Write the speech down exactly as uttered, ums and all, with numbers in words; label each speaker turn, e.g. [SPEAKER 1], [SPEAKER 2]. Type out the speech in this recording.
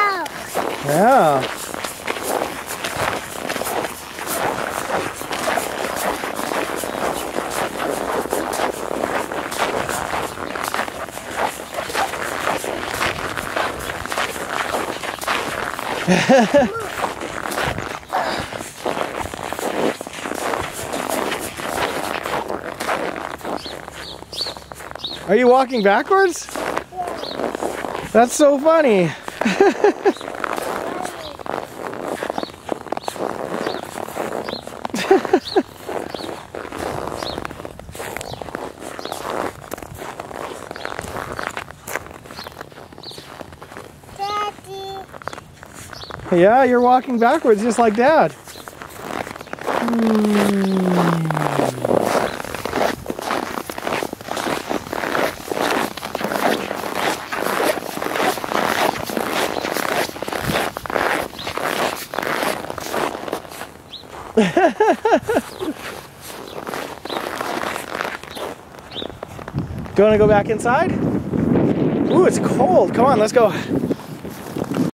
[SPEAKER 1] Yeah. Are you walking backwards? Yeah. That's so funny. Yeah, you're walking backwards just like Dad. Hmm. Do you want to go back inside? Ooh, it's cold. Come on, let's go.